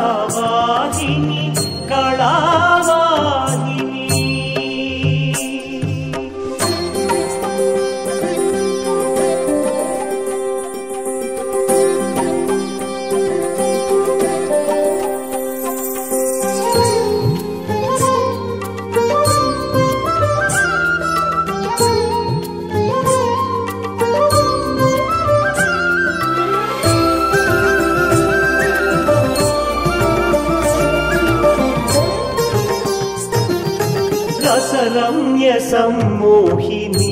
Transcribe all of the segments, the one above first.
కళావాహిని కళావాహిని రసరమ్య సమ్మోహిని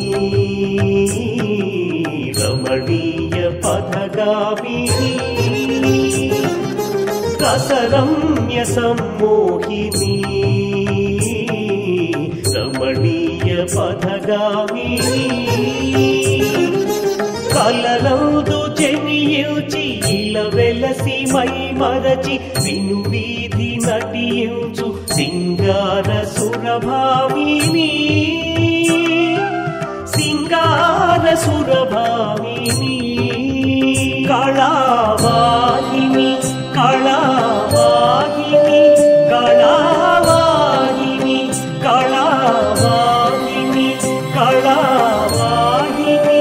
రమణీయ పథగామిని రసరమ్య సమ్మోహిని రమణీయ పథగామిని కలలందు జనియుచి ఇల వెలసి మై మరచి విను వీధి నటియుచు సింగార సురభామిని సింగార సురభామిని కళావాహిని కళావాహిని కళావాహిని కళావాహిని కళావాహిని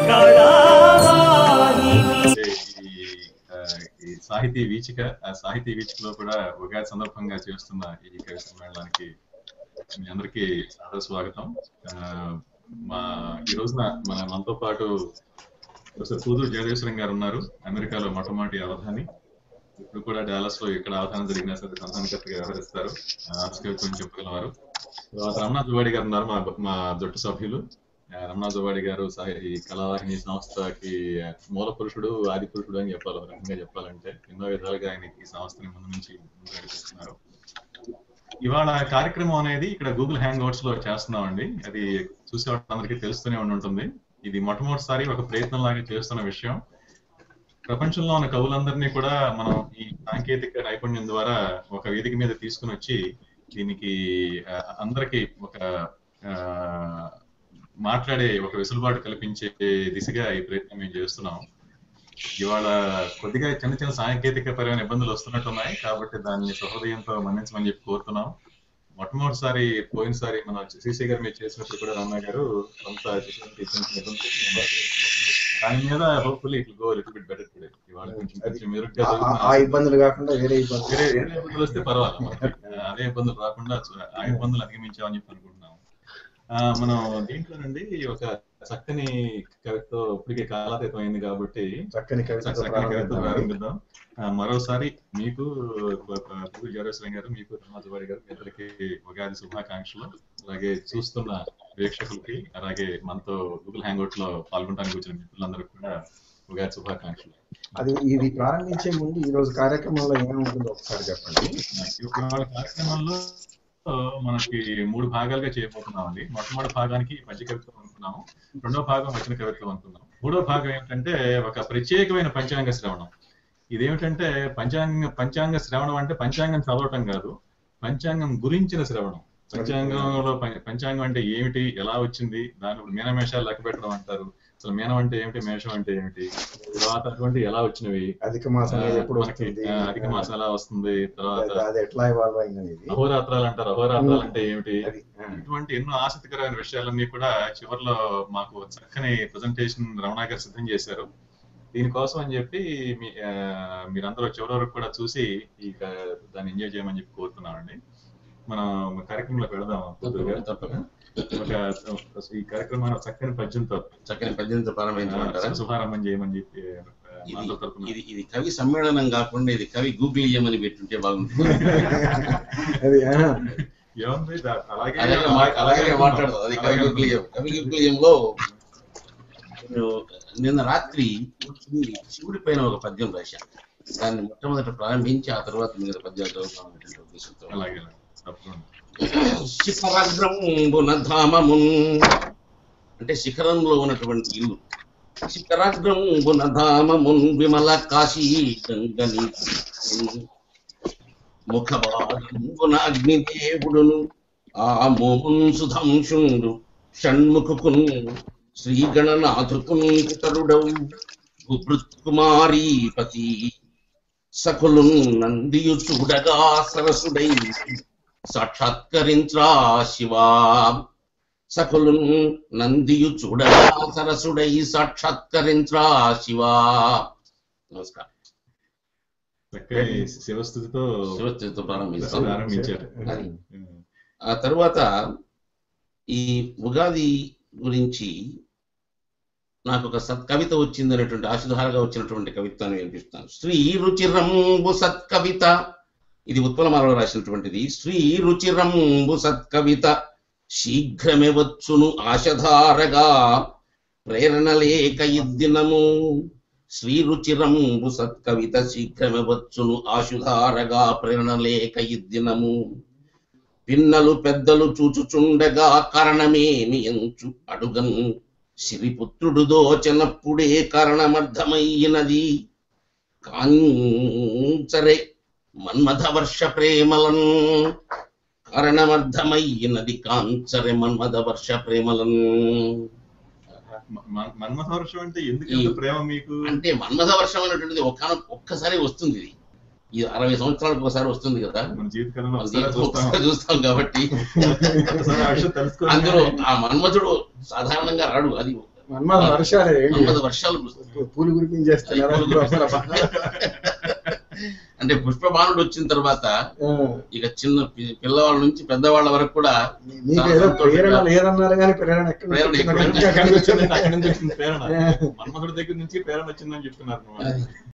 కళావాహిని. ఈ సాహితీ వీచిక ఆ సాహితీ వీచికలో కూడా ఉగాది సందర్భంగా చేస్తున్న ఈ కవి సమ్మేళనానికి మీ అందరికీ సాదర స్వాగతం. ఈ రోజున మనతో పాటు ప్రొఫెసర్ పూదూరు జయదేశ్వరం గారు ఉన్నారు. అమెరికాలో మొట్టమొదటి అవధాని, ఇప్పుడు కూడా డాలస్ లో ఇక్కడ అవధానం జరిగినా సరే సంతానకర్తగా వ్యవహరిస్తారు, ఆస్కర్ కొంచెం చెప్పగలవారు. తర్వాత రమణ జువాడి గారు ఉన్నారు, మా జట్టు సభ్యులు. రమణ జువాడి గారు ఈ కళావాహిని సంస్థకి మూల పురుషుడు, ఆది పురుషుడు అని చెప్పాలి. ఒక రకంగా చెప్పాలంటే ఎన్నో విధాలుగా ఆయన ఈ సంస్థని ముందు నుంచి నడిపిస్తున్నారు. ఇవాళ కార్యక్రమం అనేది ఇక్కడ గూగుల్ హ్యాంగ్ అవుట్స్ లో చేస్తున్నామండి. అది చూసే వాళ్ళందరికీ తెలుస్తూనే ఉంటుంది. ఇది మొట్టమొదటిసారి ఒక ప్రయత్నం లాగా చేస్తున్న విషయం. ప్రపంచంలో ఉన్న కవులందరినీ కూడా మనం ఈ సాంకేతిక నైపుణ్యం ద్వారా ఒక వేదిక మీద తీసుకుని వచ్చి దీనికి అందరికీ ఒక మాట్లాడే ఒక వెసులుబాటు కల్పించే దిశగా ఈ ప్రయత్నం మేము చేస్తున్నాం. ఇవాళ కొద్దిగా చిన్న చిన్న సాంకేతిక పరమైన ఇబ్బందులు వస్తున్నట్టున్నాయి, కాబట్టి దాన్ని సహృదయంతో మన్నించమని చెప్పి కోరుతున్నాం. మొట్టమొదటిసారి పోయినసారి మన శ్రీశ్రీ గారు మీరు చేసినప్పుడు కూడా రమణ గారు కొంత దాని మీద hopefully it will go little bit better today. ఇవాళ కొంచెం మెరుగ్గా ఆ ఇబ్బందులు కాకుండా వేరే ఇబ్బందులు వస్తే పర్వాలేదు, అదే ఇబ్బందులు రాకుండా ఆ ఇబ్బందులు అధిగమించామని చెప్పి అనుకుంటున్నాం. మనం దీంట్లో నుండి ఒక చక్కని కవితో ఇప్పటికే కాలాతీతం అయింది కాబట్టి చక్కని కవితో ప్రారంభిద్దాం. మరోసారి మీకు పూదూరు జయదేశ్వరం గారు, మీకు రమణ జువాడి గారు, ఇద్దరికి ఉగాది శుభాకాంక్షలు. అలాగే చూస్తున్న ప్రేక్షకులకి, అలాగే మనతో గూగుల్ హ్యాంగ్ లో పాల్గొనడానికి వచ్చిన మిత్రులందరికీ కూడా ఉగాది శుభాకాంక్షలు. అది ఇది ప్రారంభించే ముందు ఈ రోజు కార్యక్రమంలో ఏముంటుందో ఒకసారి చెప్పండి. ఇవాళ కార్యక్రమంలో మనకి 3 భాగాలుగా చేయబోతున్నామండి. మొట్టమొదటి భాగానికి పద్య కవిత్వం అనుకున్నాము, రెండో భాగం వచన కవిత్వం అనుకున్నాం, మూడో భాగం ఏంటంటే ఒక ప్రత్యేకమైన పంచాంగ శ్రవణం. ఇదేమిటంటే పంచాంగ శ్రవణం అంటే పంచాంగం చదవటం కాదు, పంచాంగం గురించిన శ్రవణం. పంచాంగంలో పంచాంగం అంటే ఏమిటి, ఎలా వచ్చింది, దాని మీనమేషాలు లెక్క పెట్టడం అంటారు. అసలు మీనం అంటే ఏమిటి, మేషం అంటే ఏమిటి, తర్వాత అటువంటి ఎలా వచ్చినవి, అధిక మాసం అధిక మాసం ఎలా వస్తుంది, తర్వాత అహోరాత్రాలు అంటారు, అహోరాత్రాలు అంటే ఏమిటి, ఇటువంటి ఎన్నో ఆసక్తికరమైన విషయాలన్నీ కూడా చివరిలో మాకు చక్కని ప్రెజెంటేషన్ రమణ గారు సిద్ధం చేశారు. దీనికోసం అని చెప్పి మీరందరూ చివరి వరకు కూడా చూసి దాన్ని ఎంజాయ్ చేయమని చెప్పి కోరుతున్నామండి. మనం కార్యక్రమంలోకి వెళదాం. ఈ కార్యక్రమాన్ని చక్కని పద్యంతో శుభారంభం చేయమని చెప్పి ఇది కవి సమ్మేళనం కాకుండా ఇది కవి గూగుల్ అని పెట్టుంటే బాగుంటుంది. అలాగే మాట్లాడదు అది కవి గూగుల్. నిన్న రాత్రి శివుడి పైన ఒక పద్యం రాశాను. దాన్ని మొట్టమొదట ప్రారంభించి ఆ తర్వాత మిగతా పద్యాలు చదువుతామనేటువంటి ఉద్దేశంతో. శిఖరాగ్రంబున ధామమున్ అంటే శిఖరంలో ఉన్నటువంటి ఇల్లు. శిఖరాగ్రంబున ధామమున్ విమల కాశీ గంగని ముఖభాగంబున అగ్నిదేవుడును ఆ మోమున్ సుధాంశుండు షణ్ముఖుకున్ శ్రీగణనాథుకున్ పితరుడవు కుమారీపతి సకులు నందియు చూడగా సరసుడై సాక్షాత్కరించా శివా. సకులు నందియు చూడగా సరసుడై సాక్షాత్కరించా శివా. నమస్కారం. శివస్థుతితో ప్రారంభించారు. ఆ తర్వాత ఈ ఉగాది గురించి నాకు ఒక సత్కవిత వచ్చింది అనేటువంటి ఆశుధారగా వచ్చినటువంటి కవిత్వాన్ని వినిపిస్తాను. శ్రీ రుచిరంబు సత్కవిత, ఇది ఉత్పలమాలలో రాసినటువంటిది. శ్రీ రుచిరంబు సత్కవిత శీఘ్రమే వచ్చును ఆశధారగా ప్రేరణ లేక ఇద్దినము. శ్రీ రుచిరంబు సత్కవిత శీఘ్రమే వచ్చును ఆశుధారగా ప్రేరణ లేక ఇద్దినము. పిన్నలు పెద్దలు చూచుచుండగా కారణమేమి ఎంచు అడుగన్ సిరిపుత్రుడు దోచనప్పుడే కారణమర్థమయ్యినది. కాంచరే మన్మథ వర్ష ప్రేమలన్, కారణమర్థమయ్యినది కాంచరే మన్మథ వర్ష ప్రేమలన్. మన్మథ వర్షం అంటే ఎందుకు ప్రేమ మీకు? అంటే మన్మథ వర్షం అనేటువంటిది ఒక్కసారి వస్తుంది. ఇది ఇది 60 సంవత్సరాలకు ఒకసారి వస్తుంది కదా, మన జీవితకాలంలో చూస్తాం కాబట్టి. అందులో ఆ మన్మథుడు సాధారణంగా రాడు, అది మన్మథ వర్షాలు పూలు కురిపించేస్తున్నారు. అంటే పుష్పబాణుడు వచ్చిన తర్వాత ఇక చిన్న పిల్లవాళ్ళ నుంచి పెద్దవాళ్ళ వరకు కూడా మన్మథుడి దగ్గర నుంచి ప్రేరణ వచ్చిందని చెప్తున్నారు.